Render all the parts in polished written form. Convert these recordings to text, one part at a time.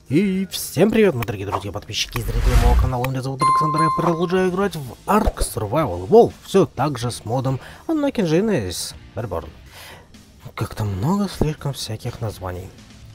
И всем привет, мои дорогие друзья, подписчики и зрители моего канала. Меня зовут Александр, я продолжаю играть в Ark Survival Evolved, все так же с модом Unlocking Genesis Reborn. Как-то много слишком всяких названий.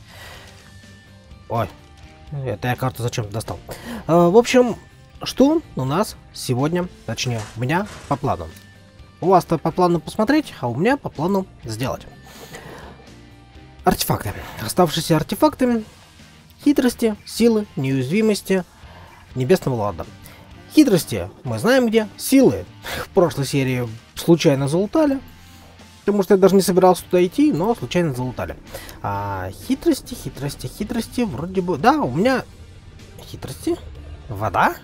Ой, это я карту зачем-то достал. В общем, что у нас сегодня, точнее, у меня по плану. У вас-то по плану посмотреть, а у меня по плану сделать. Артефакты. Оставшиеся артефакты. Хитрости, силы, неуязвимости Небесного Лорда. Хитрости мы знаем где. Силы в прошлой серии случайно залутали. Потому что я даже не собирался туда идти, но случайно залутали. А хитрости вроде бы... Да, у меня... Хитрости? Вода?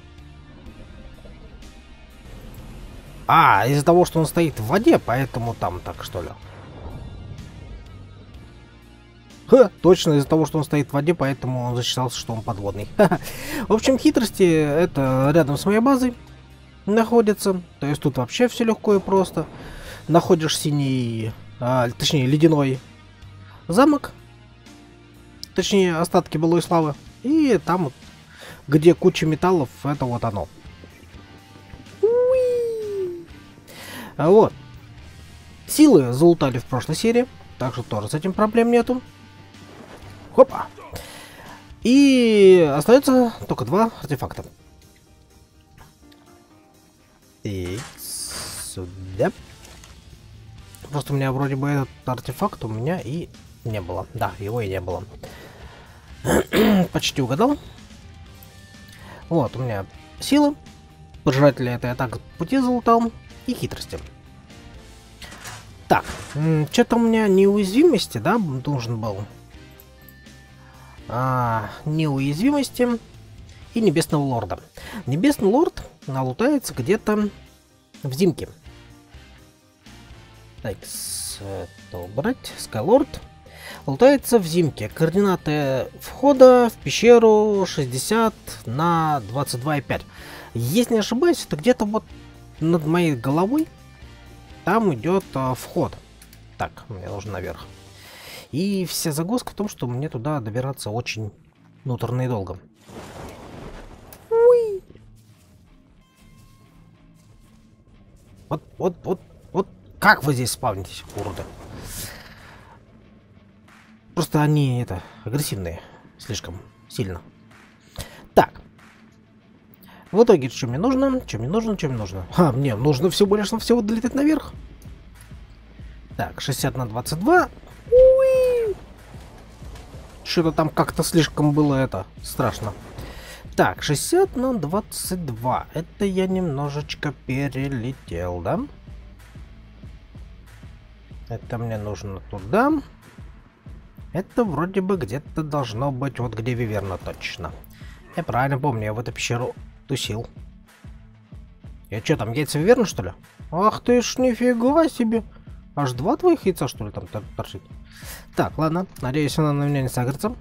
А, из-за того, что он стоит в воде, поэтому там так, что ли? Ха, точно из-за того, что он стоит в воде, поэтому он засчитался, что он подводный. В общем, хитрости это рядом с моей базой находится. То есть тут вообще все легко и просто. Находишь синий, точнее ледяной замок. Точнее остатки былой славы. И там вот, где куча металлов, это вот оно. Вот. Силы залутали в прошлой серии. Так что тоже с этим проблем нету. Хопа. И остается только два артефакта. И сюда. Просто у меня вроде бы этот артефакт у меня и не было. Да, его и не было. Почти угадал. Вот, у меня силы. Пожиратели это я так пути залутал. И хитрости. Так, что-то у меня неуязвимости, да, должен был. Неуязвимости и Небесного Лорда. Небесный Лорд налутается где-то в Зимке. Так, это убрать. Скайлорд лутается в Зимке. Координаты входа в пещеру 60 на 22,5. Если не ошибаюсь, это где-то вот над моей головой. Там идет вход. Так, мне нужно наверх. И вся загвоздка в том, что мне туда добираться очень муторно и долго. Уи. Вот как вы здесь спавнитесь, уроды? Просто они агрессивные слишком сильно. Так. В итоге, что мне нужно? Что мне нужно? Мне нужно всего лишь навсего долететь наверх. Так, 60 на 22. Что-то там как-то слишком было страшно. Так, 60 на 22. Это я немножечко перелетел, да? Это мне нужно туда. Это вроде бы где-то должно быть вот где Виверна точно. Я правильно помню, я в эту пещеру тусил. Я что, там яйца Виверны, что ли? Ах ты ж, нифига себе. Аж два твоих яйца, что ли, там торчит? Так, ладно. Надеюсь, она на меня не сагрится.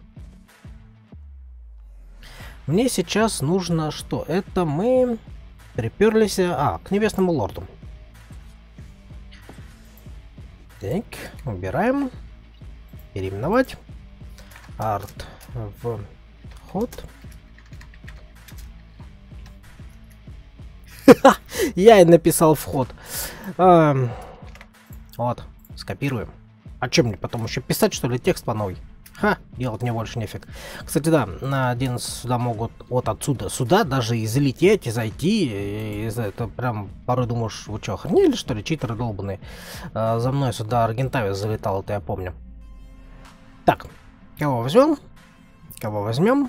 Мне сейчас нужно что? Это мы приперлись к Небесному Лорду. Так, убираем. Переименовать. Арт в ход. Я и написал вход. Вот, скопируем. А чем мне потом еще писать, что ли, текст по новой? Ха, делать мне больше нефиг. Кстати, да, на один сюда могут вот отсюда сюда даже и залететь, и зайти. И это прям порой думаешь, вы что, охренели, что ли, читеры долбаные? За мной сюда Аргентавис залетал, это я помню. Так, кого возьмем? Кого возьмем?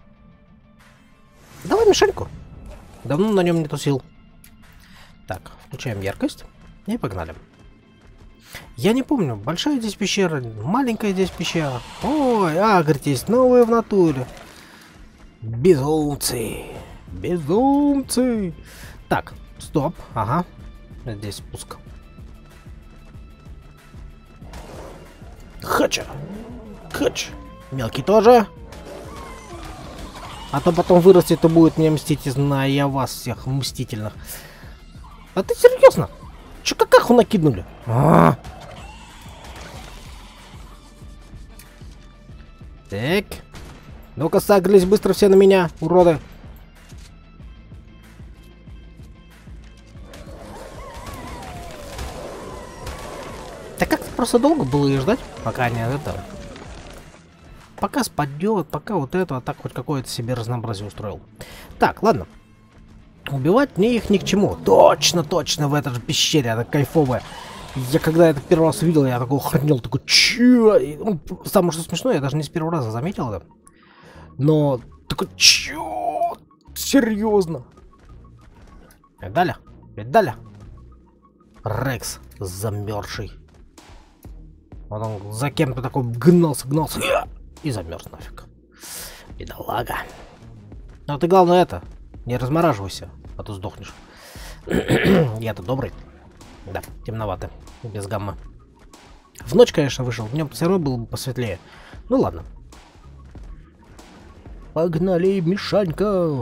Давай Мишельку. Давно на нем не тусил. Так, включаем яркость и погнали. Я не помню, большая здесь пещера, маленькая здесь пещера. Ой, агритесь, новые в натуре. Безумцы. Безумцы. Так, стоп, ага. Здесь спуск. Хача. Хач. Мелкий тоже. А то потом вырастет и будет мне мстить, зная я вас всех мстительных. А ты серьезно? Че какаху накинули? Так. Ну-ка, сагрились быстро все на меня, уроды. Так как просто долго было и ждать, пока не это... Пока спадет, пока вот это, а так хоть какое-то себе разнообразие устроил. Так, ладно. Убивать мне их ни к чему. Точно, точно, в этой же пещере, она кайфовая. Я когда это первый раз увидел, я такой охренел, такой, чё? И, ну, самое что смешное, я даже не с первого раза заметил это. Но, такой, чё? Серьезно? Видали? Видали? Рекс замерзший. Вот он за кем-то такой гнался и замерз нафиг. Бедолага. Но ты главное это, не размораживайся, а то сдохнешь. Я-то добрый. Да, темновато, без гамма. В ночь, конечно, вышел, днем все равно было бы посветлее. Ну ладно. Погнали, Мишанька!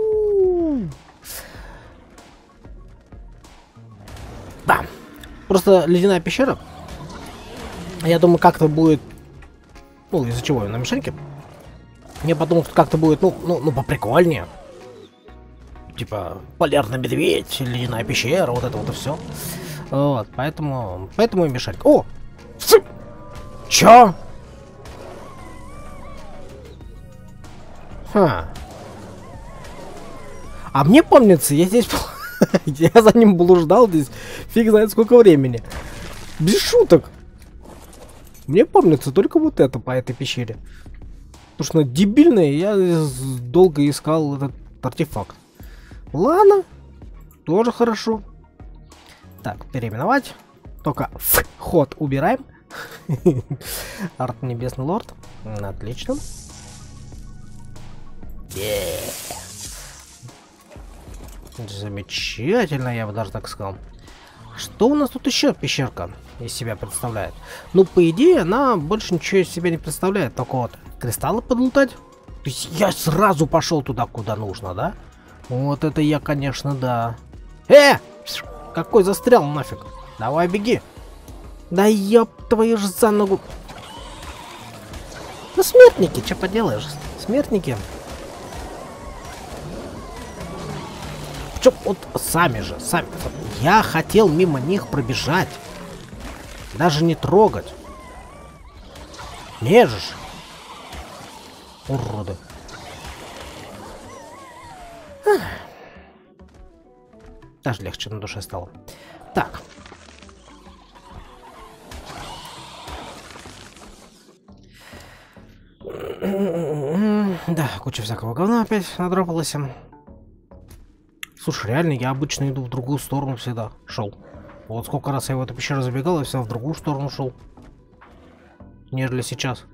Да, просто ледяная пещера. Я думаю, как-то будет... Ну, из-за чего я на Мишаньке? Я подумал, что как-то будет, ну, поприкольнее. Типа, полярный медведь, ледяная пещера, вот это вот и все. Вот, поэтому и Мишанька. О! Чё? Ха. А мне помнится, я здесь... Я за ним блуждал здесь фиг знает сколько времени. Без шуток. Мне помнится только вот это по этой пещере. Потому что она дебильная, я долго искал этот артефакт. Ладно, тоже хорошо. Так, переименовать. Только вход убираем. Арт Небесный Лорд. Отлично. Замечательно, я бы даже так сказал. Что у нас тут еще пещерка из себя представляет? Ну, по идее, она больше ничего из себя не представляет. Только вот кристаллы подлутать. То есть я сразу пошел туда, куда нужно, да? Вот это я, конечно, да. Какой застрял нафиг? Давай, беги. Да ёб твою же за ногу. Ну, смертники, что поделаешь? Смертники. Причем вот сами. Я хотел мимо них пробежать. Даже не трогать. Не же ж. Уроды. Даже легче на душе стало. Так. Да, куча всякого говна опять надропалась. Слушай, реально, я обычно иду в другую сторону всегда. Шел. Вот сколько раз я в эту пещеру забегал, я всегда в другую сторону шел. Нежели сейчас.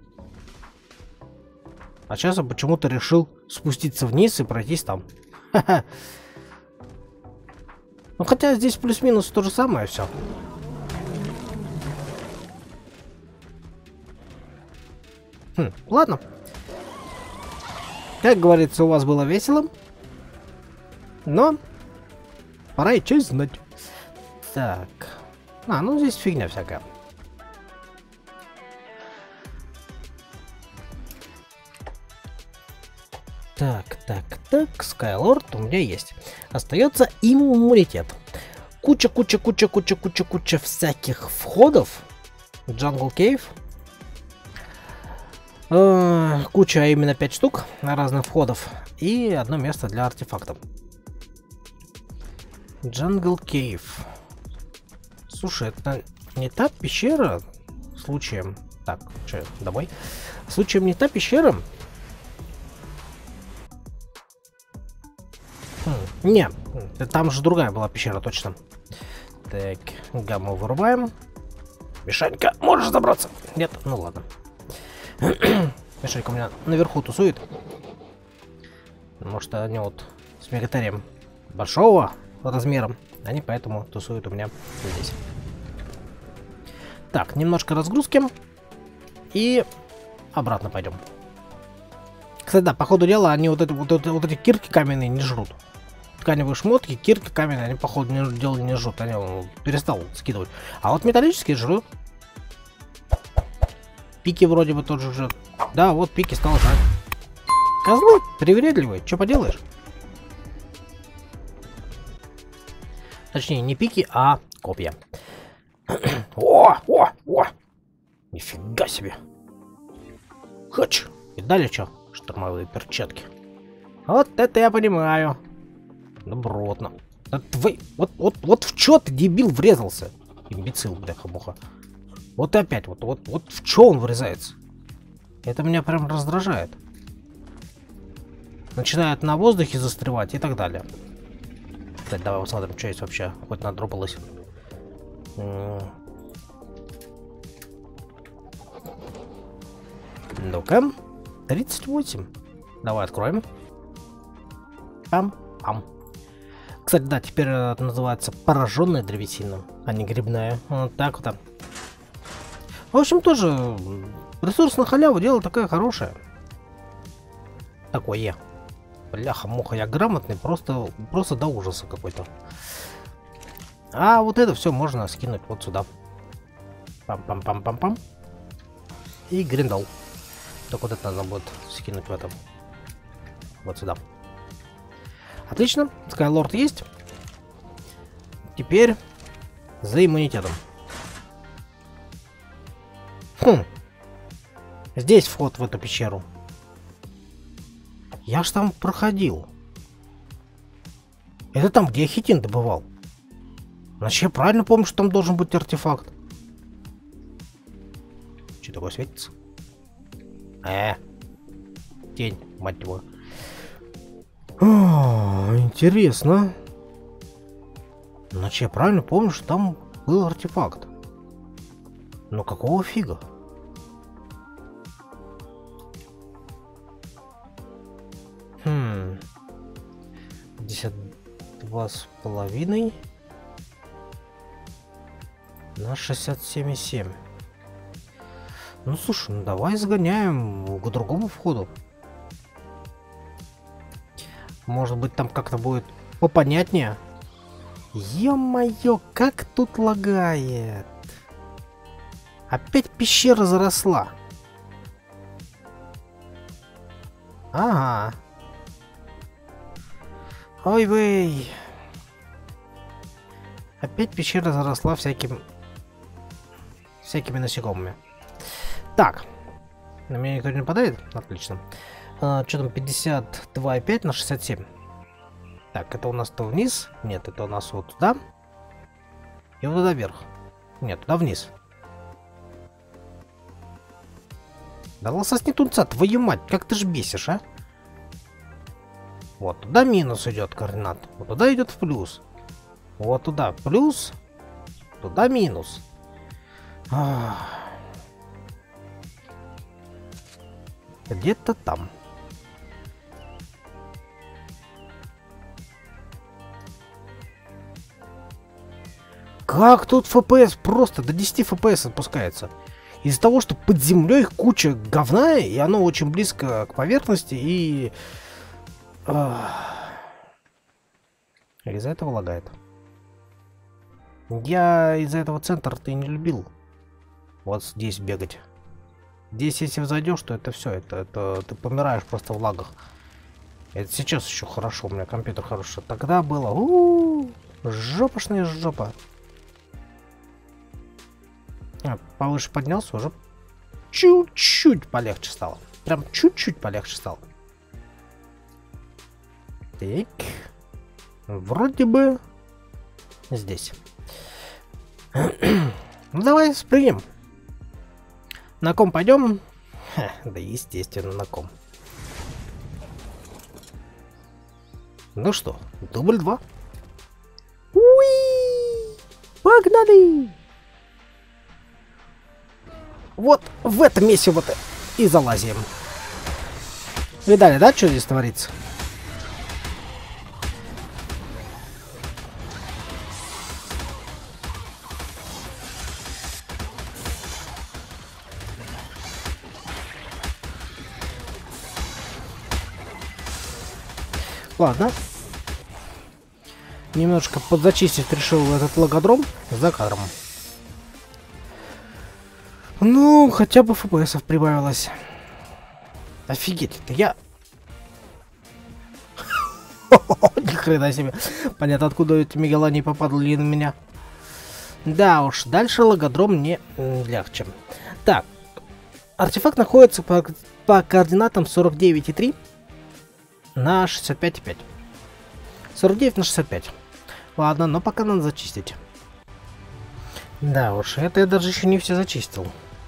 А сейчас я почему-то решил спуститься вниз и пройтись там. Ха-ха. Ну хотя здесь плюс-минус то же самое все. Ладно. Как говорится, у вас было весело. Но пора и честь знать. Так. Ну здесь фигня всякая. Так, Скайлорд у меня есть. Остается иммунитет. Куча всяких входов. Jungle Cave. Куча, а именно 5 штук разных входов. И одно место для артефактов. Jungle Cave. Слушай, это не та пещера? Случаем. Так, что, домой? Случаем не та пещера? Не, там же другая была пещера, точно. Так, гамму вырубаем. Мишанька, можешь забраться? Нет, ну ладно. Мишанька у меня наверху тусует. Может, они вот с мегатерием большого размером. Они поэтому тусуют у меня здесь. Так, немножко разгрузки. И обратно пойдем. Кстати, да, по ходу дела они вот эти кирки каменные не жрут. Тканевые шмотки, кирки каменные, они по ходу дела не жрут. Они перестал скидывать. А вот металлические жрут. Пики вроде бы тоже жрут. Да, вот пики стал жрать. Козлы привередливые, что поделаешь? Точнее, не пики, а копья. О! Нифига себе. Хочу. И дали что? Штурмовые перчатки. Вот это я понимаю. Добротно. Да твой... Вот в чё ты, дебил, врезался? Имбецил, бляха-муха. Вот и опять, вот в чё он врезается? Это меня прям раздражает. Начинает на воздухе застревать и так далее. Кстати, давай посмотрим, что есть вообще. Хоть надропалось. Ну-ка. 38. Давай откроем. Пам-пам. Кстати, да, теперь это называется пораженная древесина, а не грибная. Вот так вот. В общем, тоже ресурс на халяву, дело такое хорошее. Такое. Бляха-муха, я грамотный, просто до ужаса какой-то. А вот это все можно скинуть вот сюда. Пам-пам-пам-пам-пам. И гриндал. Так вот это надо будет скинуть в этом. Вот сюда. Отлично. Скайлорд есть. Теперь за иммунитетом. Здесь вход в эту пещеру. Я ж там проходил. Это там, где я хитин добывал. Значит, я правильно помню, что там должен быть артефакт. Что такое светится? Тень, мать его. Интересно. Значит, я правильно помню, что там был артефакт. Но какого фига? Хм. 52,5 на 67,7. Ну слушай, ну давай сгоняем к другому входу. Может быть, там как-то будет попонятнее. Ё-моё, как тут лагает. Опять пещера заросла. Ага. Ой-вей. Опять пещера заросла всякими насекомыми. Так. На меня никто не нападает? Отлично. Что там, 52,5 на 67. Так, это у нас то вниз. Нет, это у нас вот туда. И вот туда вверх. Нет, туда вниз. Да лососни тунца, твою мать, как ты ж бесишь, а? Вот туда минус идет координат. Вот туда идет в плюс. Вот туда плюс. Туда минус. Где-то там. Как тут FPS просто до 10 FPS опускается? Из-за того, что под землей куча говна, и оно очень близко к поверхности, и... Из-за этого лагает. Я из-за этого центра-то и не любил вот здесь бегать. Здесь, если взойдешь, то это все, это ты помираешь просто в лагах. Это сейчас еще хорошо, у меня компьютер хороший. Тогда было жопошная жопа. Повыше поднялся, уже чуть-чуть полегче стало. Прям чуть-чуть полегче стало. Так. Вроде бы здесь. Ну давай спрыгнем. На ком пойдем? Да естественно, на ком. Ну что, дубль 2. Уи! Погнали! Вот в этом месте вот и залазим. Видали, да, что здесь творится? Ладно. Немножко подзачистить решил этот логодром за кадром. Ну, хотя бы FPS прибавилось. Офигеть, это я Ни хрена себе. Понятно, откуда эти Мегалании попадали на меня. Да уж, дальше логодром не легче. Так, артефакт находится по координатам 49,3 на 65,5. 49 на 65. Ладно, но пока надо зачистить. Да уж, это я даже еще не все зачистил.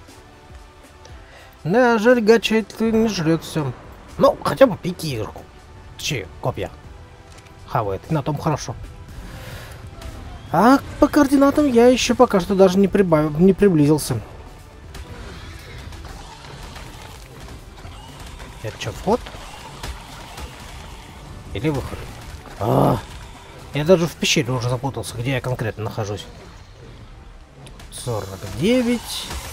Да, жаль, гача это не жрет все. Ну, хотя бы пики игрку. Че, копья. Хавает, на том хорошо. А по координатам я еще пока что даже не приблизился. Это что, вход? Или выход? Я даже в пещере уже запутался, где я конкретно нахожусь. 49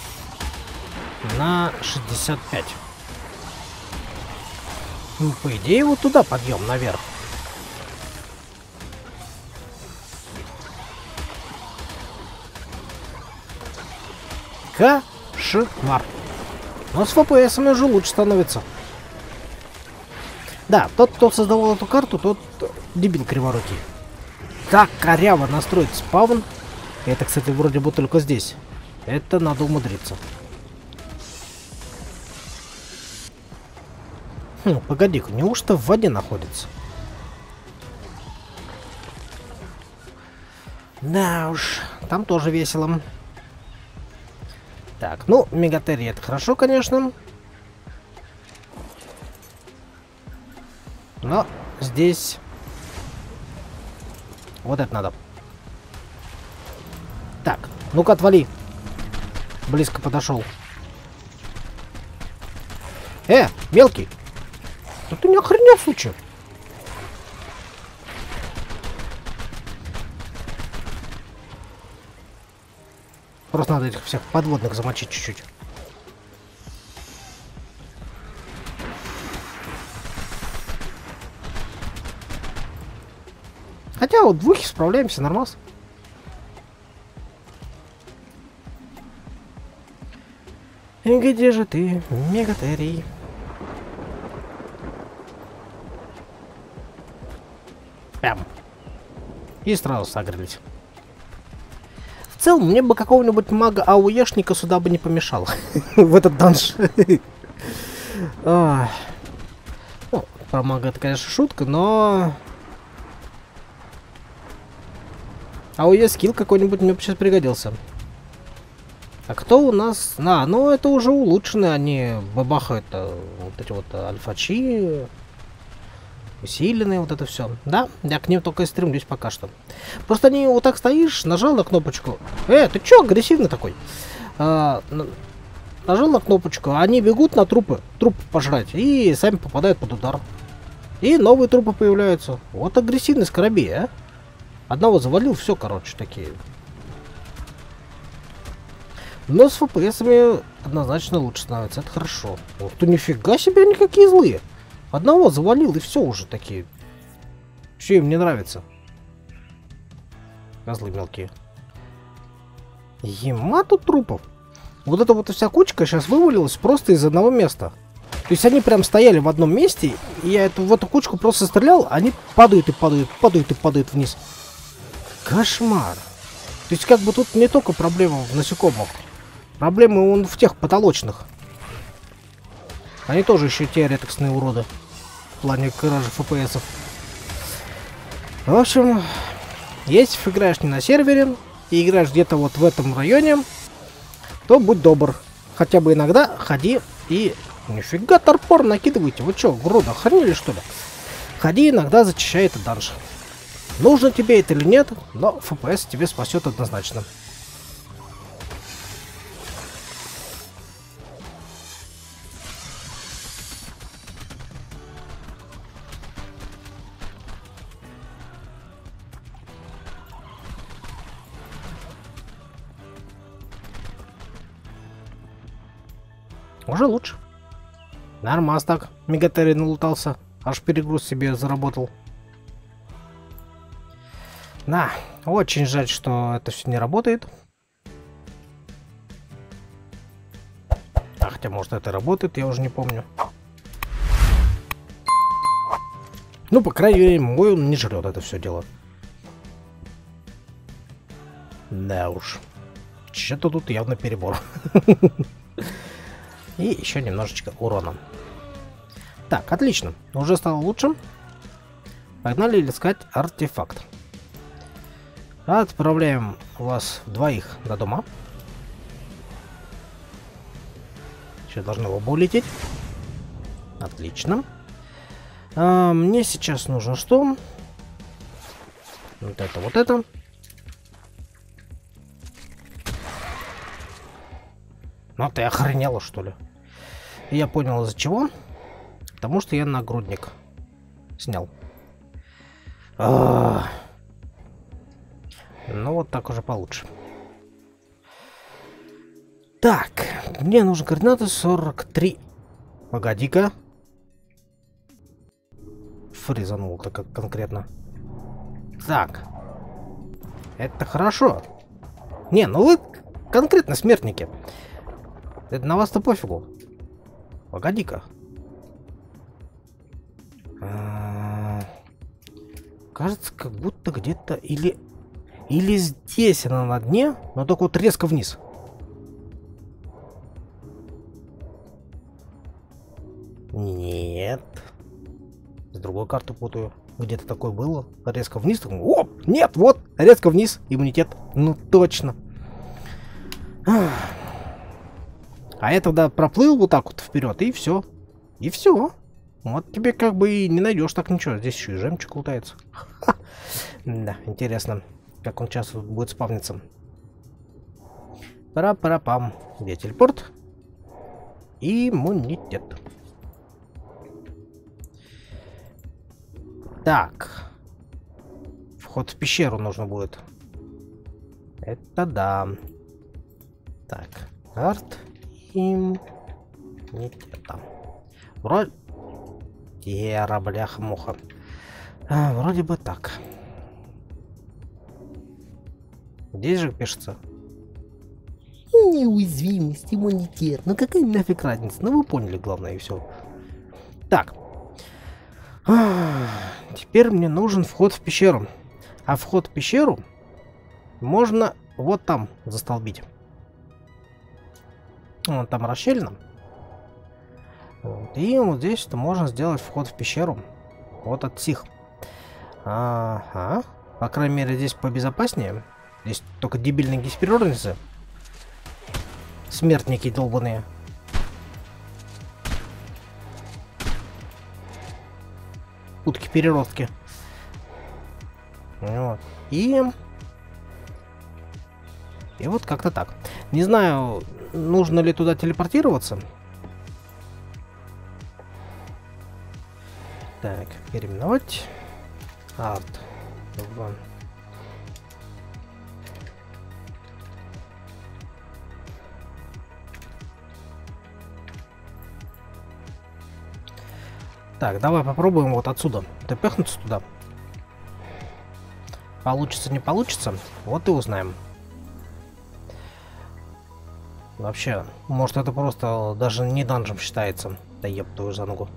на 65. Ну, по идее, вот туда подъем наверх. Кошмар. Но с FPS уже лучше становится. Да, тот, кто создавал эту карту, тот дебил криворукий. Так коряво настроить спавн. Это, кстати, вроде бы только здесь. Это надо умудриться. Погоди-ка, неужто в воде находится? Да уж, там тоже весело. Так, ну, Мегатерия это хорошо, конечно. Но здесь... Вот это надо. Так, ну-ка отвали. Близко подошел. Мелкий. Да ты не охренел, случай. Просто надо этих всех подводных замочить чуть-чуть. Хотя вот двухи справляемся нормально. И где же ты, Мегатерий? Прям. И сразу согрелись. В целом, мне бы какого-нибудь мага-ауешника сюда бы не помешал. В этот данж. Ну, про мага это, конечно, шутка, но... АОЕ скилл какой-нибудь мне бы сейчас пригодился. А кто у нас? Ну это уже улучшенные, они бабахают вот эти вот альфачи, усиленные, вот это все. Да, я к ним только и стремлюсь пока что. Просто они вот так стоишь, нажал на кнопочку. Ты чё агрессивный такой? Нажал на кнопочку, они бегут на трупы пожрать и сами попадают под удар. И новые трупы появляются. Вот агрессивный скоробей, а? Одного завалил, все, короче, такие. Но с FPS однозначно лучше становится, это хорошо. Вот ты нифига себе, они какие злые. Одного завалил, и все уже такие. Что им не нравится? Козлы мелкие. Ема тут трупов. Вот эта вот вся кучка сейчас вывалилась просто из одного места. То есть они прям стояли в одном месте, и я в эту кучку просто стрелял, они падают и падают, падают и падают вниз. Кошмар. То есть как бы тут не только проблема в насекомых. Проблемы он в тех потолочных. Они тоже еще те редкостные уроды. В плане кражи ФПСов. В общем, если играешь не на сервере, и играешь где-то вот в этом районе, то будь добр. Хотя бы иногда ходи и... Нифига торпор накидывайте. Вы что, уроды, охренели что ли? Ходи иногда, зачищай этот данж. Нужно тебе это или нет, но FPS тебе спасет однозначно. Уже лучше. Нормас так. Мегатерий налутался. Аж перегруз себе заработал. Да, очень жаль, что это все не работает. Хотя, может, это работает, я уже не помню. Ну, по крайней мере, мой он не жрет это все дело. Да уж. Что-то тут явно перебор. И еще немножечко урона. Так, отлично. Уже стало лучше. Погнали искать артефакт. Отправляем вас двоих до дома. Сейчас должны оба улететь. Отлично. Мне сейчас нужно что? Вот это, вот это. Ну ты охренела, что ли? Я понял, из-за чего. Потому что я нагрудник снял. Ну вот так уже получше. Так, мне нужны координаты 43. Погоди-ка. Фризанул-то как конкретно. Так. Это хорошо. Не, ну вы конкретно смертники. Это на вас-то пофигу. Погоди-ка. Кажется, как будто где-то или здесь она на дне, но только вот резко вниз. Нет. С другой карты путаю. Где-то такое было. Резко вниз. Оп! Нет, вот! Резко вниз. Иммунитет. Ну точно. А я тогда проплыл вот так вот вперед, и все. И все. Вот тебе как бы и не найдешь так ничего. Здесь еще и жемчуг лутается. Да, интересно, как он сейчас будет спавниться. Пара-пара-пам. Где телепорт? Иммунитет. Так. Вход в пещеру нужно будет. Это да. Так. Карт иммунитета. Вроде... Ера, бляха-муха. Вроде бы так. Здесь же пишется. Неуязвимость, иммунитет. Ну какая нафиг разница? Ну вы поняли, главное, и все. Так. Теперь мне нужен вход в пещеру. А вход в пещеру можно вот там застолбить. Вон там расщелина. Вот. И вот здесь можно сделать вход в пещеру. Вот от сих. Ага. По крайней мере, здесь побезопаснее. Здесь только дебильные гисперорницы. Смертники долбаные. Утки-переростки. Вот. И вот как-то так. Не знаю, нужно ли туда телепортироваться. Так, переименовать. Арт. Так, давай попробуем вот отсюда тпхнуться туда. Получится, не получится, вот и узнаем. Вообще, может это просто даже не данжем считается. Да еб твою за ногу.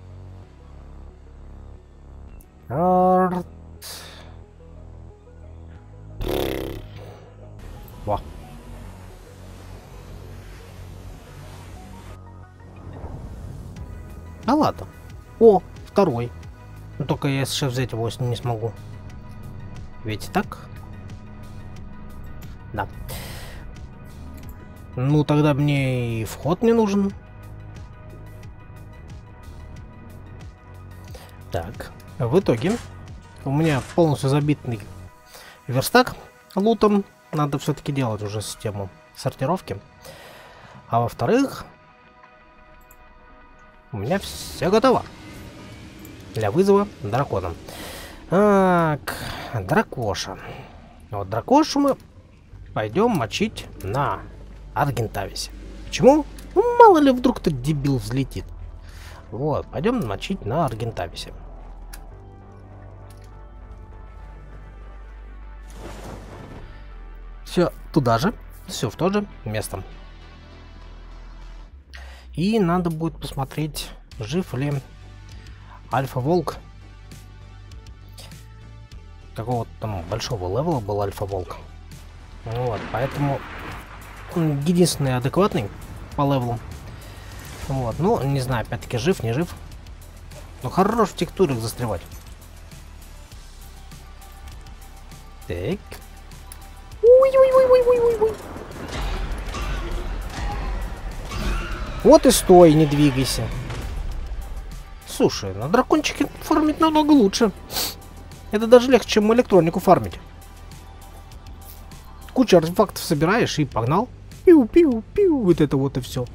Арт. Во. А ладно. О, второй. Но только я сейчас взять его не смогу. Ведь так? Да. Ну тогда мне и вход не нужен. Так. В итоге у меня полностью забитый верстак лутом. Надо все-таки делать уже систему сортировки. А во-вторых, у меня все готово для вызова дракона. Так, дракоша. Вот дракошу мы пойдем мочить на Аргентависе. Почему? Ну, мало ли вдруг этот дебил взлетит. Вот, пойдем мочить на Аргентависе. Все туда же, все в то же место. И надо будет посмотреть, жив ли Альфа-Волк. какого-то там большого левела был альфа-волк. Вот, поэтому единственный адекватный по левелу. Вот, ну, не знаю, опять-таки, жив, не жив. Но хорош в текстурах застревать. Так. Ой-ой-ой-ой-ой-ой-ой. Вот и стой, не двигайся. Слушай, на дракончике фармить намного лучше. Это даже легче, чем электронику фармить. Кучу артефактов собираешь и погнал. Пиу-пиу-пиу, вот это вот и все.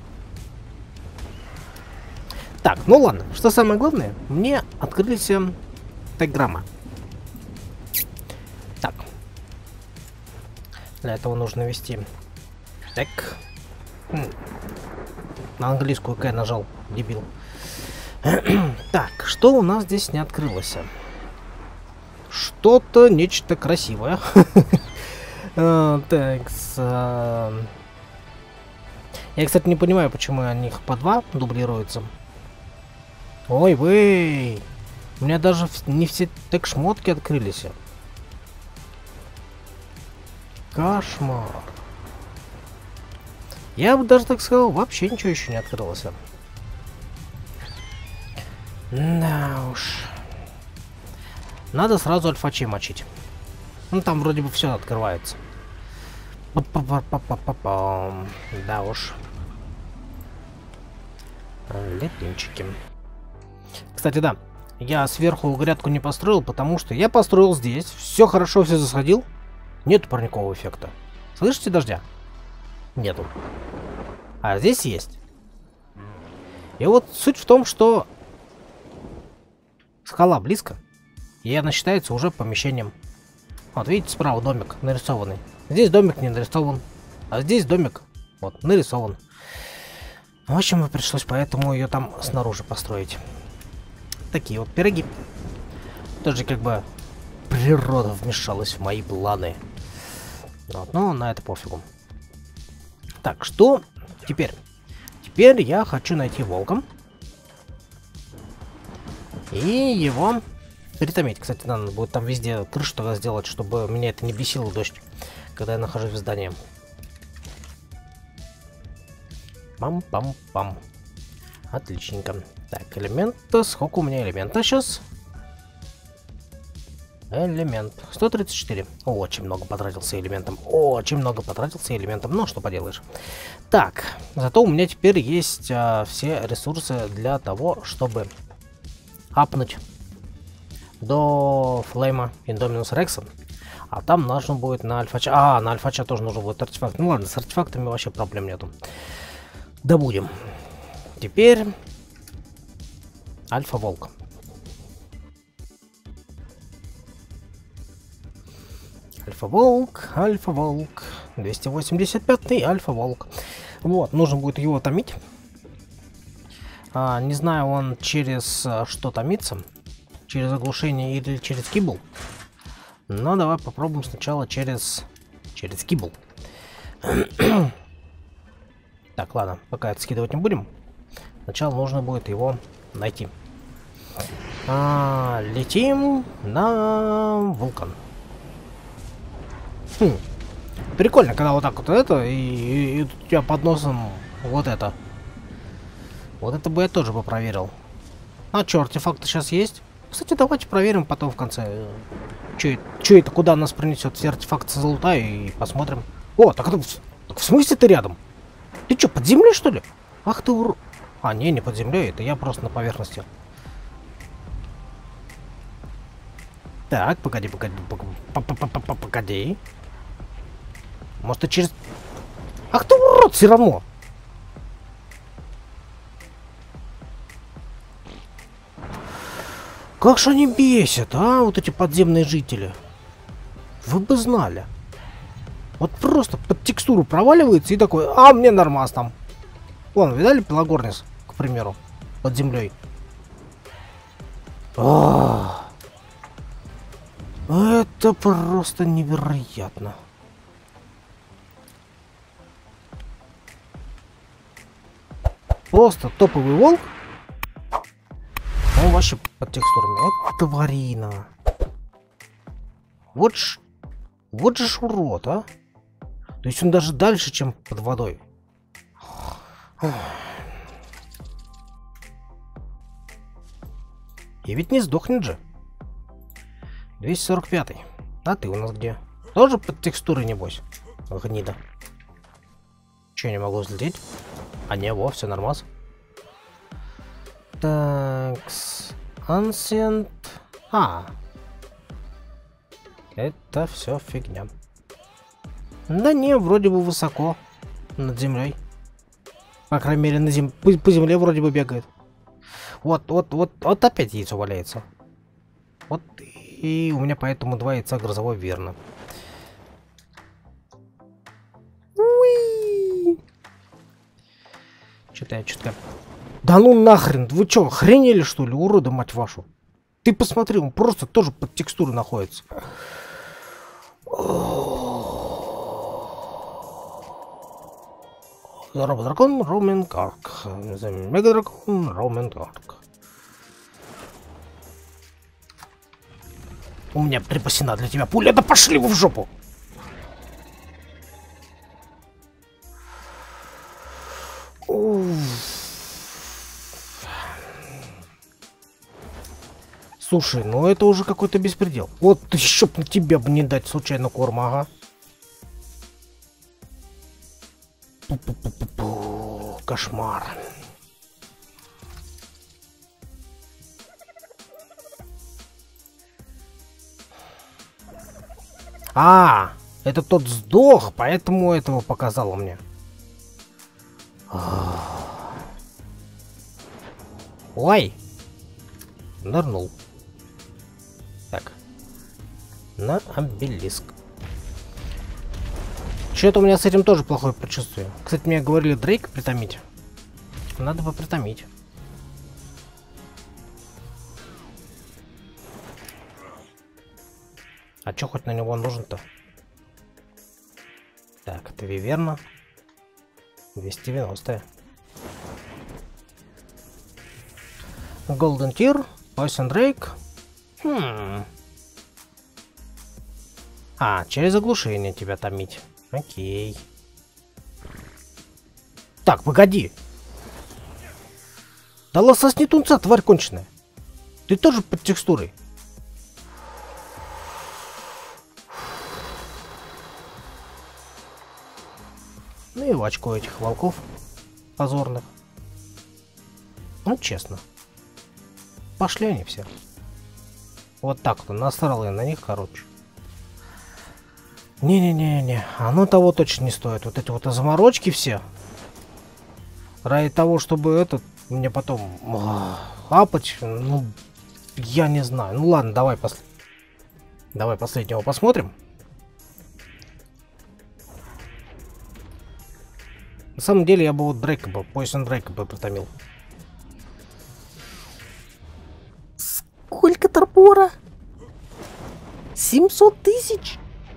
Так, ну ладно, что самое главное, мне открылись теграммы. Так. Для этого нужно ввести. Так. На английскую К нажал, дебил. Так, что у нас здесь не открылось? Что-то, нечто красивое. Так, я, кстати, не понимаю, почему они их по два дублируются. Ой, вы! У меня даже не все тег-шмотки открылись. Кошмар. Я бы даже так сказал, вообще ничего еще не открылось. Да уж. Надо сразу альфачей мочить. Ну там вроде бы все открывается. Да уж. Летунчики. Кстати, да. Я сверху грядку не построил, потому что я построил здесь. Все хорошо, все засадил. Нет парникового эффекта. Слышите дождя? Нету. А здесь есть. И вот суть в том, что скала близко. И она считается уже помещением. Вот видите, справа домик нарисованный. Здесь домик не нарисован. А здесь домик вот нарисован. В общем, пришлось поэтому ее там снаружи построить. Такие вот пироги. Тоже как бы природа вмешалась в мои планы. Вот, но на это пофигу. Так, что теперь? Теперь я хочу найти волка. И его перетомить. Кстати, надо будет там везде крышу тогда сделать, чтобы меня это не бесило дождь, когда я нахожусь в здании. Пам-пам-пам. Отличненько. Так, элемент. Сколько у меня элемента сейчас? Элемент. 134. Очень много потратился элементом. Очень много потратился элементом. Ну, что поделаешь. Так, зато у меня теперь есть все ресурсы для того, чтобы апнуть до флейма Индоминус Рекса. А там нужно будет на альфача. А, на альфача тоже нужен будет артефакт. Ну ладно, с артефактами вообще проблем нету. Добудем. Теперь альфа-волк. Альфа-волк, альфа-волк. 285-й альфа-волк. Вот, нужно будет его томить. Не знаю, он через что томится. Через оглушение или через кибл. Но давай попробуем сначала через кибл. Так, ладно, пока это скидывать не будем. Сначала нужно будет его найти. Летим на вулкан. Прикольно, когда вот так вот это, и у тебя под носом вот это. Вот это бы я тоже бы проверил. А что, артефакты сейчас есть? Кстати, давайте проверим потом в конце. Че это, куда нас принесет? Все артефакты залутаю и посмотрим. О, так в смысле ты рядом? Ты что, под землей, что ли? Ах ты урод. А, не под землей, это я просто на поверхности. Так, погоди. Может, ты через... Ах ты урод, все равно. Как же они бесят, а, вот эти подземные жители. Вы бы знали. Вот просто под текстуру проваливается и такой, а мне нормас там. Вон, видали Пелагорнис, к примеру, под землей. Это просто невероятно. Просто топовый волк. Он вообще под текстурами. Вот тварина. Вот ж... Вот же ж урод, а. То есть он даже дальше, чем под водой. И ведь не сдохнет же. 245-й. А ты у нас где? Тоже под текстурой, небось? Гнида. Че, не могу взлететь? А не, во, все нормас. Такс. Ancient. А. Это все фигня. Да не, вроде бы высоко. Над землей. По крайней мере, по земле вроде бы бегает. Вот опять яйцо валяется. Вот и у меня поэтому 2 яйца грозовой верно. Что-то я что-то... Да ну нахрен, вы чё, охренели что ли, уроды, мать вашу? Ты посмотри, он просто тоже под текстурой находится. Здорово, дракон, Роумен Карк. Мегадракон, Роумен Карк. У меня припасена для тебя пуля, да пошли вы в жопу! Слушай, ну это уже какой-то беспредел. Вот еще б на тебя бы не дать случайно корма, ага. Кошмар. А, это тот сдох, поэтому этого показало мне. Ой, нырнул. Так, на обелиск. Что-то у меня с этим тоже плохое предчувствие. Кстати, мне говорили Дрейк притомить. Надо бы притомить. А чё хоть на него нужен-то? Так, это Виверна. 290. Golden Tear, Poison Drake. А, через оглушение тебя томить. Окей. Так, погоди. Да лососни тунца, тварь конченая. Ты тоже под текстурой. Ну и в очко этих волков позорных. Ну, честно. Пошли они все. Вот так вот, насрал я на них, короче. Не-не-не-не, оно того точно не стоит. Вот эти вот заморочки все. Ради того, чтобы этот мне потом хапать, ну, я не знаю. Ну ладно, давай последнего посмотрим. На самом деле я бы вот Дрейка бы, Poison Дрейка бы притомил. Сколько торпора? 700 тысяч?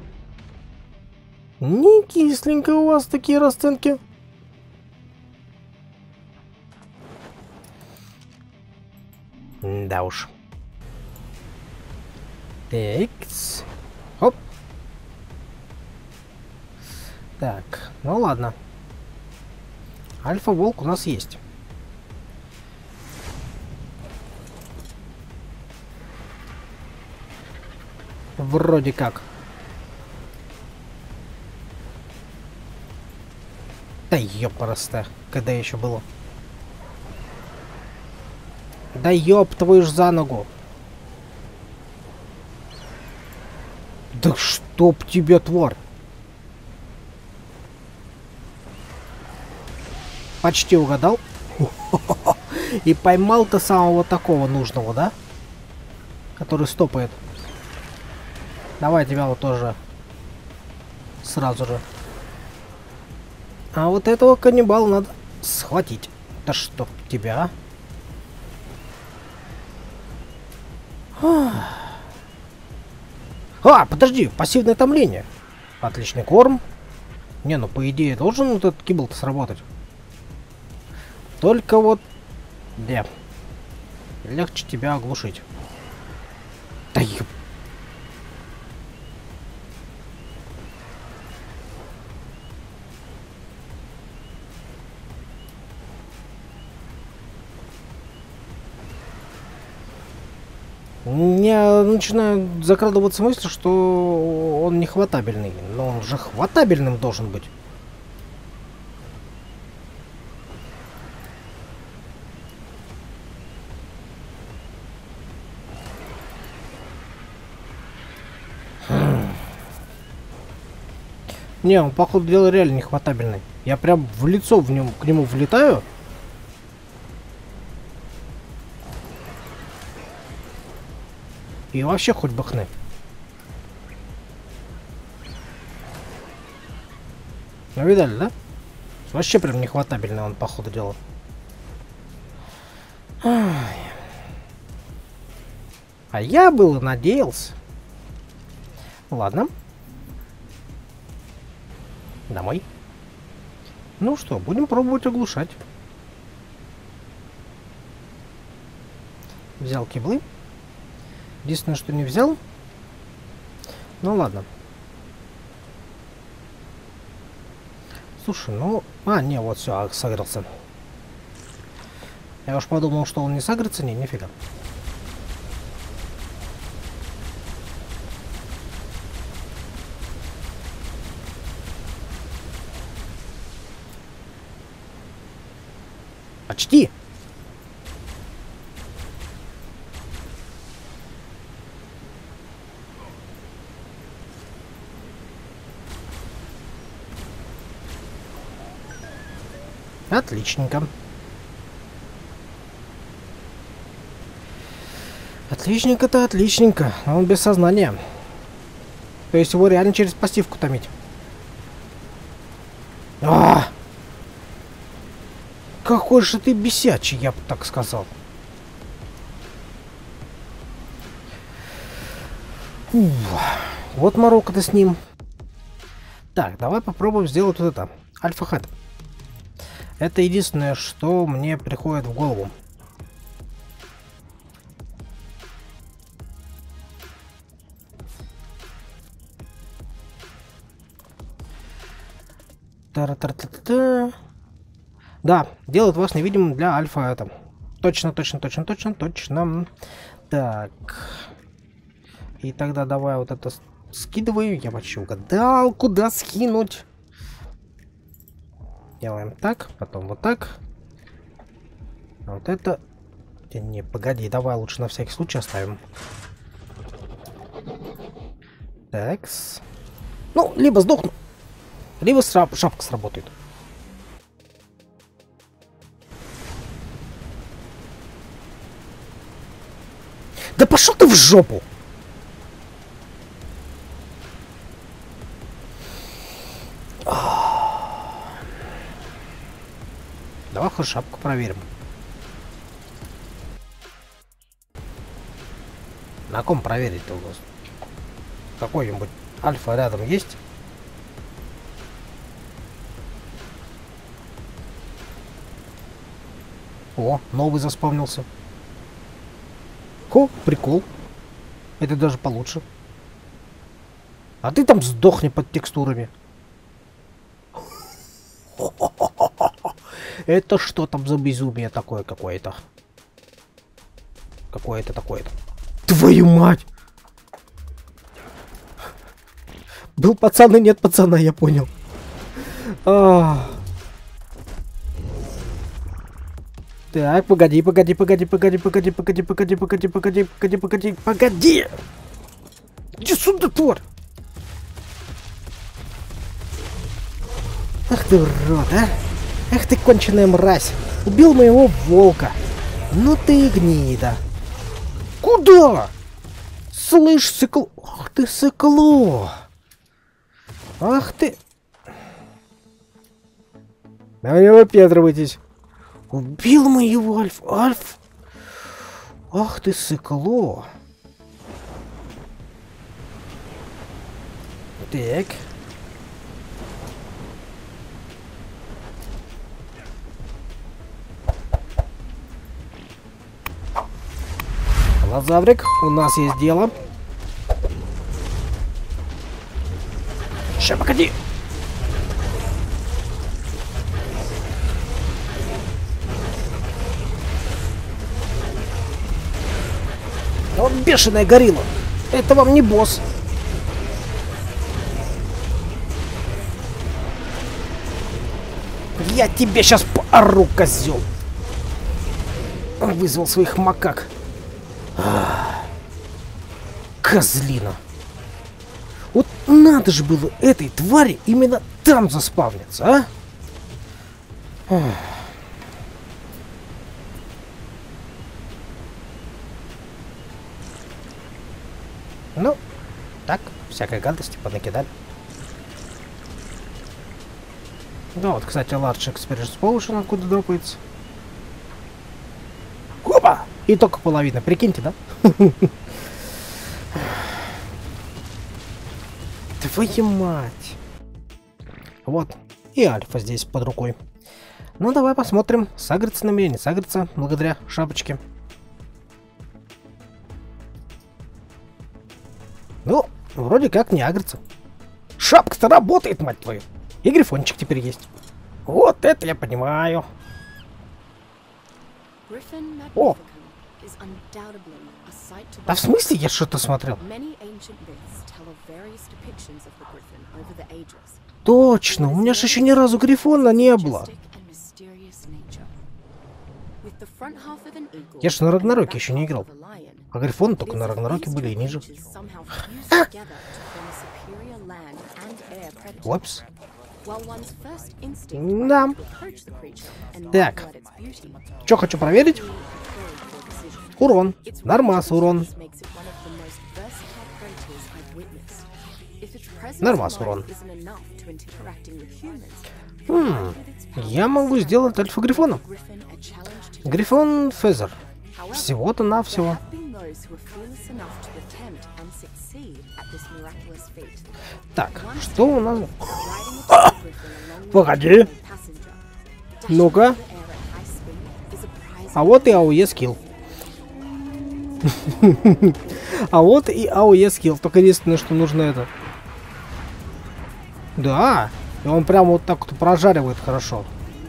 Не кисленько у вас такие расценки. Да уж. Текс. Хоп. Так, ну ладно. Альфа-волк у нас есть. Вроде как. Да ёпарасте, когда еще было? Да ёб твою ж за ногу. Да чтоб тебя, тварь. Почти угадал. И поймал-то самого такого нужного, да? Который стопает. Давай тебя вот тоже. Сразу же. А вот этого каннибала надо схватить. Да чтоб тебя. А, подожди, пассивное томление. Отличный корм. Не, ну по идее должен вот этот кибл-то сработать. Только вот... Да. Легче тебя оглушить. Да ёп. Я начинаю закрадываться мысль, что он не хватабельный. Но он же хватабельным должен быть. Не, он, походу дела, реально не хватабельный. Я прям в лицо к нему влетаю. И вообще хоть бы хны. Ну, видали, да? Вообще прям нехватабельный он, по ходу дела. Ай. А я было надеялся. Ладно. Домой. Ну что, будем пробовать оглушать. Взял киблы. Единственное, что не взял. Ну ладно. Слушай, ну... А, не, вот все, согрелся. Я уж подумал, что он не согрется. Не, нифига. Почти. Отличненько. Отличненько-то отличненько. А он без сознания. То есть его реально через пассивку томить. А! Какой же ты бесячий, я бы так сказал. Вот морока-то с ним. Так, давай попробуем сделать вот это. Альфа-хэт. Это единственное, что мне приходит в голову. Та-ра-та-та-та-та. Да, делает вас невидимым для альфа это. Точно. Так. И тогда давай вот это скидываю. Я вообще угадал, куда скинуть. Делаем так, потом вот так. Вот это... Не, погоди, давай лучше на всякий случай оставим. Такс. Ну, либо сдохну, либо шапка сработает. Да пошел ты в жопу! Давай хоть шапку проверим. На ком проверить-то у нас? Какой-нибудь альфа рядом есть? О, новый заспавнился. О, прикол. Это даже получше. А ты там сдохни под текстурами. Это что там за безумие такое какое-то? Какое-то такое-то. Твою мать! Был пацан и нет пацана, я понял. Так, погоди. Иди сюда, тварь! Ах ты урод, а! Ах ты конченая мразь! Убил моего волка! Ну ты и гнида! Куда? Слышь, сыкло! Ах ты сыкло! Ах ты! Да не выпендривайтесь! Убил моего Альф! Ах ты сыкло! Так. Лазаврик, у нас есть дело. Ща, погоди! Бешеная горилла. Это вам не босс. Я тебе сейчас поору, козел. Вызвал своих макак. Козлина. Вот надо же было этой твари именно там заспавниться, а? Ну, так, всякой гадости понакидали. Да, вот, кстати, Large Experience Potion откуда дропается. Опа! И только половина, прикиньте, да? Твою мать! Вот, и Альфа здесь под рукой. Ну, давай посмотрим, сагрится на меня, не сагрится, благодаря шапочке. Ну, вроде как не агрится. Шапка-то работает, мать твою. И грифончик теперь есть. Вот это я понимаю. О! Да в смысле я что-то смотрел? Точно, у меня же еще ни разу грифона не было. Я же на Рагнароке еще не играл. А грифоны только на Рагнароке были и ниже. Опс. Да. Так. Что хочу проверить? Урон. Нормас урон. Нормас урон. Я могу сделать альфа-грифоном. Грифон Фезер. Всего-то навсего. Так, что у нас? Погоди. Ну-ка. А вот и АОЕ скилл. А вот и АОЕ скилл. Только единственное, что нужно это. Да. И он прямо вот так вот прожаривает хорошо.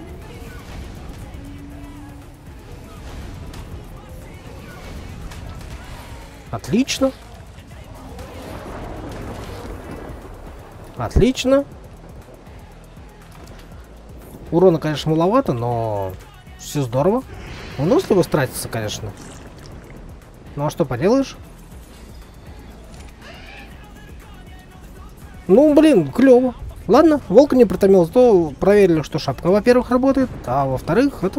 Отлично. Отлично. Урона, конечно, маловато, но все здорово. Выносливость тратится, конечно. Ну а что поделаешь? Ну, блин, клево. Ладно, волка не притомил, зато проверили, что шапка, во-первых, работает, а во-вторых, этот...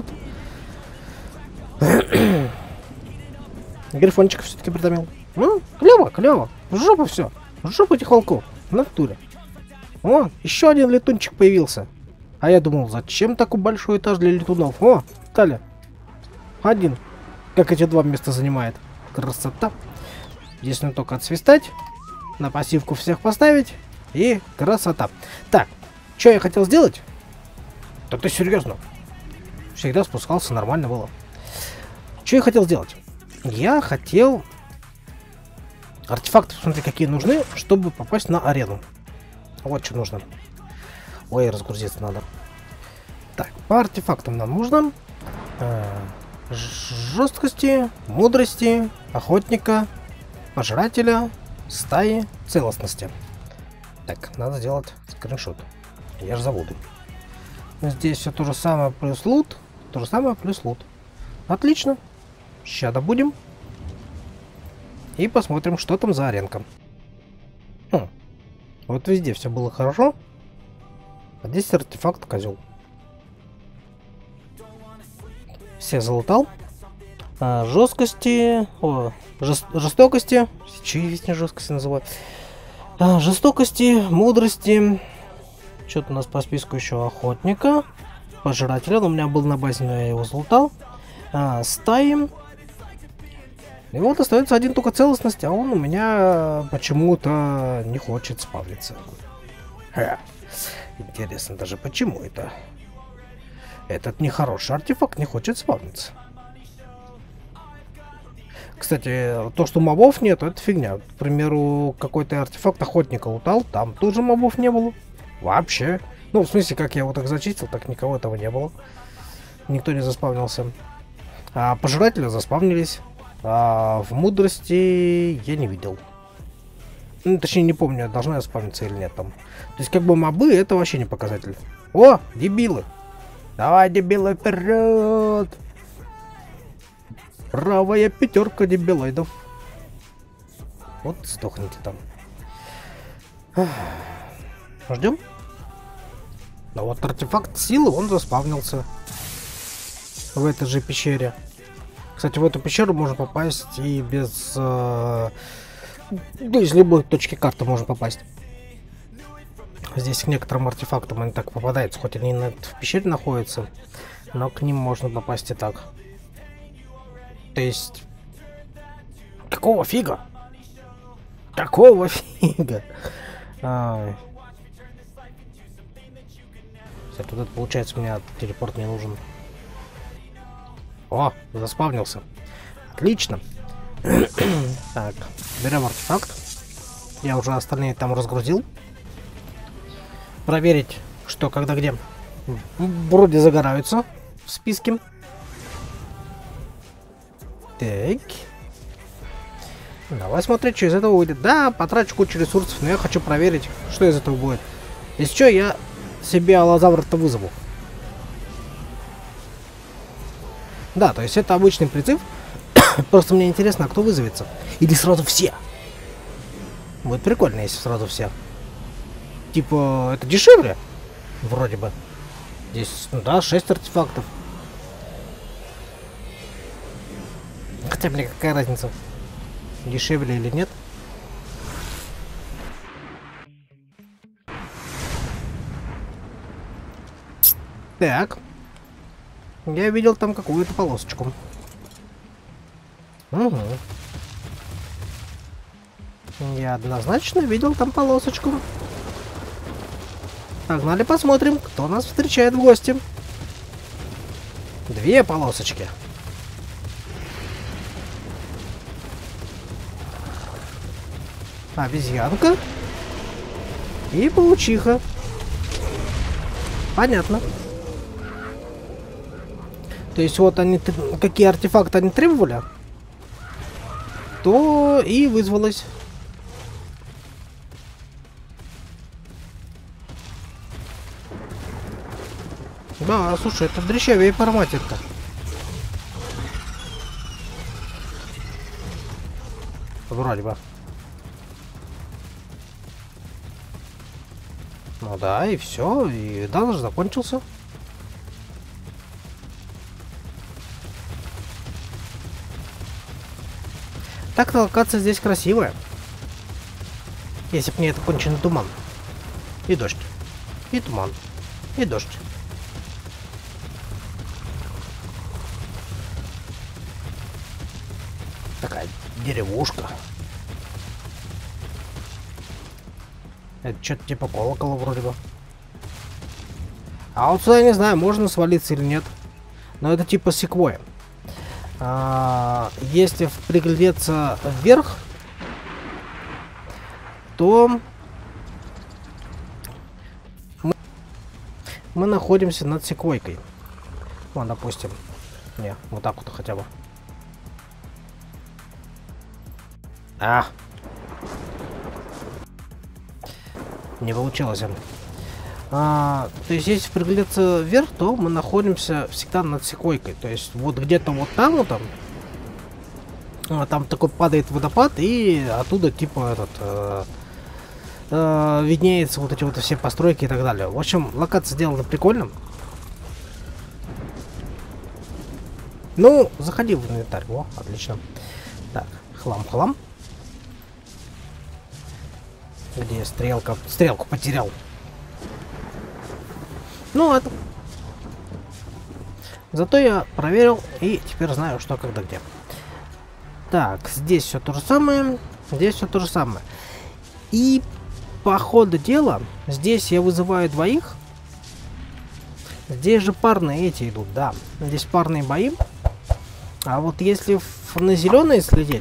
Грифончик все-таки притомил. Ну, клево, клево. В жопу все. В жопу этих волков. В натуре. О, еще один летунчик появился. А я думал, зачем такой большой этаж для летунов? О, Таля. Один. Как эти два места занимает. Красота. Здесь нужно только отсвистать. На пассивку всех поставить. И красота. Так, что я хотел сделать? Да ты серьезно? Всегда спускался, нормально было. Что я хотел сделать? Я хотел... Артефакты, смотри, какие нужны, чтобы попасть на арену. Вот что нужно. Ой, разгрузиться надо. Так, по артефактам нам нужно жесткости, мудрости, охотника, пожирателя, стаи, целостности. Так, надо сделать скриншот. Я же забуду. Здесь все то же самое плюс лут. То же самое плюс лут. Отлично. Сейчас добудем. И посмотрим, что там за аренка. Вот везде все было хорошо. А здесь артефакт козел. Все залутал. Жесткости. Жестокости. Че я весь не жесткости называю? Жестокости, мудрости. Что-то у нас по списку еще охотника. Пожирателя. Но у меня был на базе, но я его залутал. Стаи. И вот остается один только целостность, а он у меня почему-то не хочет спавниться. Интересно даже почему это. Этот нехороший артефакт не хочет спавниться. Кстати, то, что мобов нет, это фигня. К примеру, какой-то артефакт охотника лутал, там тоже мобов не было. Вообще. Ну, в смысле, как я его так зачистил, так никого этого не было. Никто не заспавнился. А пожиратели заспавнились. А в мудрости я не видел. Ну, точнее, не помню, должна я спавниться или нет там. То есть, как бы мобы, это вообще не показатель. О, дебилы! Давай, дебилы, вперед! Правая пятерка дебилоидов. Вот сдохните там. Ждем. А вот артефакт силы, он заспавнился в этой же пещере. Кстати, в эту пещеру можно попасть и без... ну, из любой точки карты можно попасть. Здесь к некоторым артефактам они так попадаются, хоть они в пещере находятся, но к ним можно попасть и так. То есть... Какого фига? Какого фига? Кстати, тут это, получается, у меня телепорт не нужен. О, заспавнился. Отлично. Так, берем артефакт. Я уже остальные там разгрузил. Проверить, что, когда, где. Вроде загораются в списке. Так. Давай смотреть, что из этого выйдет. Да, потрачу кучу ресурсов, но я хочу проверить, что из этого будет. Если что, я себе аллозавра-то вызову. Да, то есть это обычный призыв. Просто мне интересно, а кто вызовется? Или сразу все? Будет прикольно, если сразу все. Типа, это дешевле? Вроде бы. Здесь, ну да, 6 артефактов. Хотя, мне какая разница? Дешевле или нет? Так. Я видел там какую-то полосочку. Угу. Я однозначно видел там полосочку. Погнали посмотрим, кто нас встречает в гости. 2 полосочки. Обезьянка. И паучиха. Понятно. То есть вот они, какие артефакты они требовали, то и вызвалось. Да, слушай, это дрещавее форматик-то. Вроде бы. Ну да, и все, и данж закончился. Так-то локация здесь красивая. Если б не это конченый туман. И дождь. И туман. И дождь. Такая деревушка. Это что-то типа колокола вроде бы. А вот сюда не знаю, можно свалиться или нет. Но это типа секвойя. Если приглядеться вверх, то мы находимся над секвойкой. Вон, допустим. Не, вот так вот хотя бы. Не получилось. То есть, если приглядеться вверх, то мы находимся всегда над секвойкой. То есть, вот где-то вот там, там такой падает водопад, и оттуда, типа, виднеются вот эти вот все постройки и так далее. В общем, локация сделана прикольно. Ну, заходи в инвентарь. О, отлично. Так, хлам. Где стрелка? Стрелку потерял. Ну ладно. Зато я проверил и теперь знаю, что, когда, где. Так, здесь все то же самое. Здесь все то же самое. И по ходу дела, здесь я вызываю 2. Здесь же парные эти идут, да. Здесь парные бои. А вот если на зеленые слетать,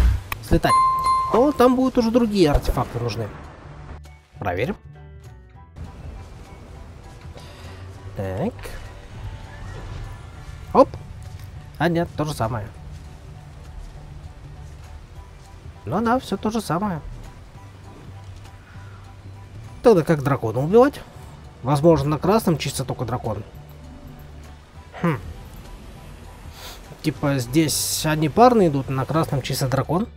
то там будут уже другие артефакты нужны. Проверим. Так. Оп. А нет, то же самое. Ну да, все то же самое. Тогда как дракона убивать? Возможно, на красном чисто только дракон. Хм. Типа здесь они парные идут, а на красном чисто дракон.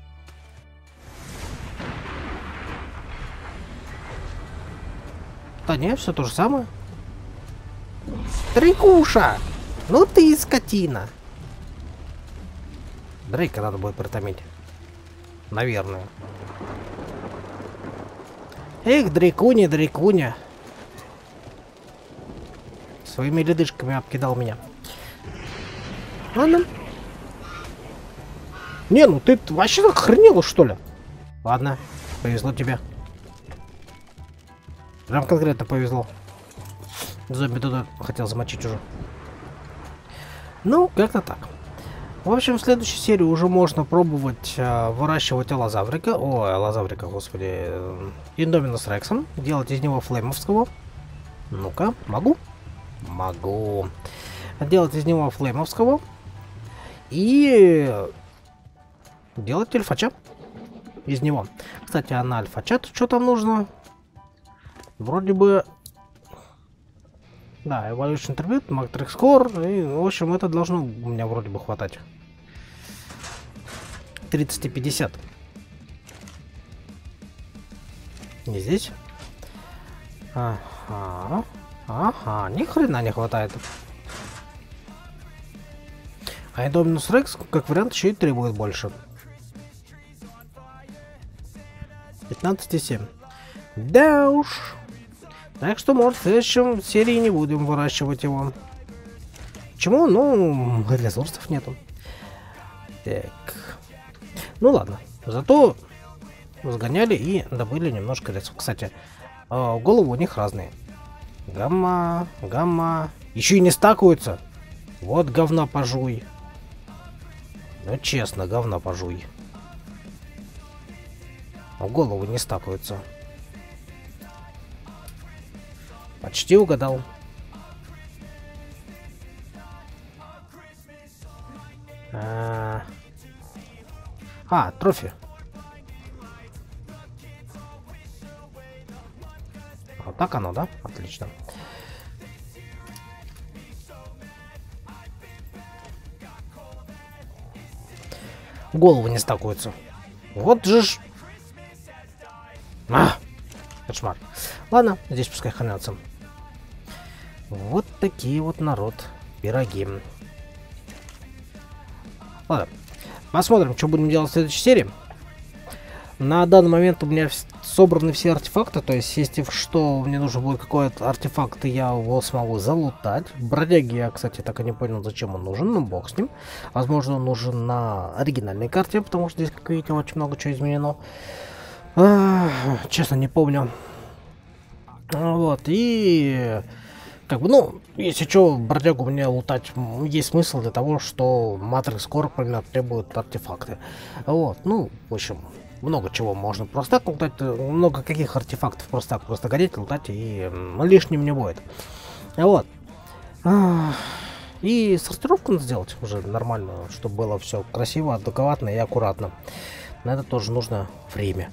Да не, все то же самое. Дрейкуша! Ну ты и скотина. Дрейка надо будет притомить. Наверное. Эх, Дрейкуня, Дрейкуня. Своими ледышками обкидал меня. Ладно. Не, ну ты вообще охренела, что ли? Ладно, повезло тебе. Прям конкретно повезло. Зомби туда хотел замочить уже. Ну, как-то так. В общем, в следующей серии уже можно пробовать выращивать аллозаврика. Ой, аллозаврика, господи. Индоминус рексом. Делать из него флеймовского. Ну-ка, могу? Могу. Делать из него флеймовского. И делать альфача из него. Кстати, а на альфача что там нужно? Вроде бы... Да, Evolution Tribute, Matrix Core, и, в общем, это должно у меня вроде бы хватать. 30 и 50. Не здесь? Ага. Ага, ни хрена не хватает. А Indominus Rex, как вариант, еще и требует больше. 15,7. Да уж. Так что, может, в следующем серии не будем выращивать его. Почему? Ну, ресурсов нету. Так. Ну ладно. Зато сгоняли и добыли немножко ресурсов. Кстати, головы у них разные. Гамма, гамма. Еще и не стакуются. Вот говна пожуй. Ну, честно, говна пожуй. А головы не стакуются. Почти угадал. Трофи. Вот так оно, да? Отлично. Головы не стакуются. Вот же ж... Кошмар. Ладно, здесь пускай хранятся. Вот такие вот, народ, пироги. Ладно. Посмотрим, что будем делать в следующей серии. На данный момент у меня собраны все артефакты. То есть, если что, мне нужен будет какой-то артефакт, и я его смогу залутать. Бродяги я, кстати, так и не понял, зачем он нужен. Ну, бог с ним. Возможно, он нужен на оригинальной карте, потому что здесь, как видите, очень много чего изменено. Честно, не помню. Вот, и... Как бы, ну, если что, бродягу мне лутать есть смысл для того, что Matrix Core примерно требует артефакты. Вот, ну, в общем, много чего можно просто так лутать, много каких артефактов просто так, просто гореть, лутать, и лишним не будет. Вот. И сортировку надо сделать уже нормально, чтобы было все красиво, адекватно и аккуратно. На это тоже нужно время.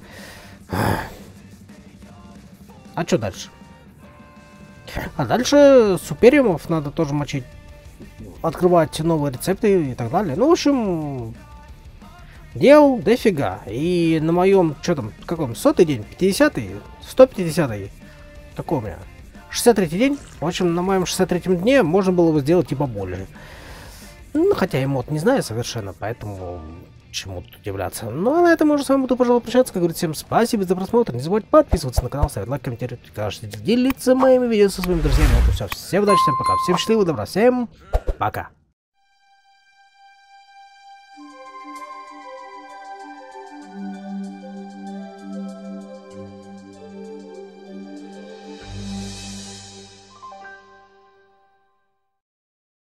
А что дальше? А дальше супериумов надо тоже мочить, открывать новые рецепты и так далее. Ну, в общем, дел дофига. И на моем, что там, каком, 100-й день, 50-й, 150-й, какой у меня, 63-й день. В общем, на моем 63-м дне можно было бы сделать типа больше. Ну, хотя я мод не знаю совершенно, поэтому... Чему тут удивляться. Ну а на этом мы уже с вами буду, пожалуй, прощаться. Как говорится, всем спасибо за просмотр. Не забывайте подписываться на канал, ставить лайк, комментировать, делиться моими видео со своими друзьями. Вот и все. Всем удачи, всем пока. Всем счастливого, добра, всем пока.